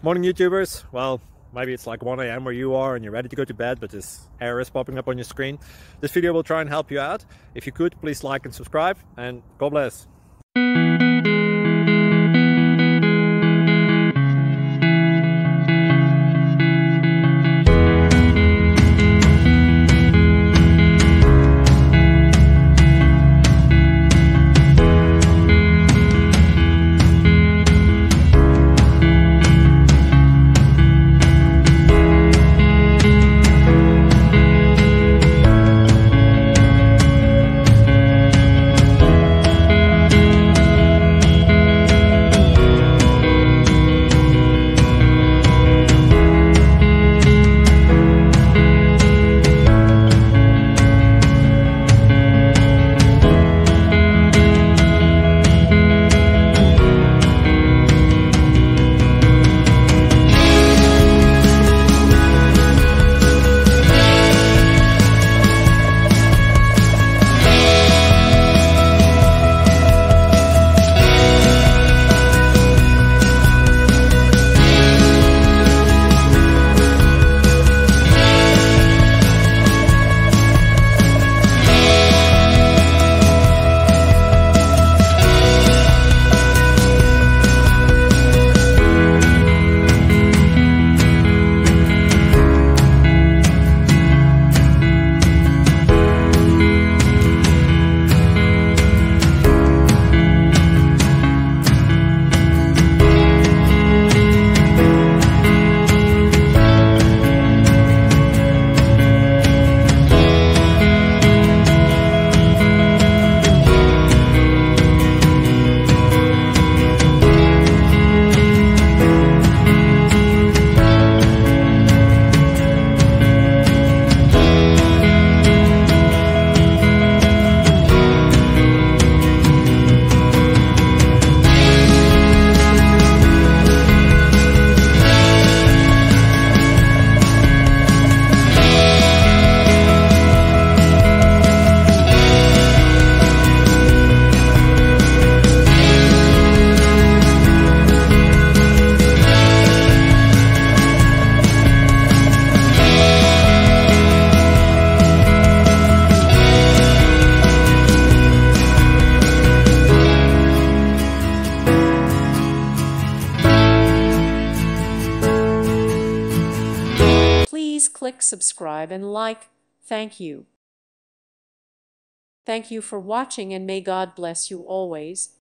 Morning YouTubers. Well, maybe it's like 1 a.m. where you are and you're ready to go to bed, but this error is popping up on your screen. This video will try and help you out. If you could, please like and subscribe, and God bless. Please click subscribe and like. Thank you. Thank you for watching, and may God bless you always.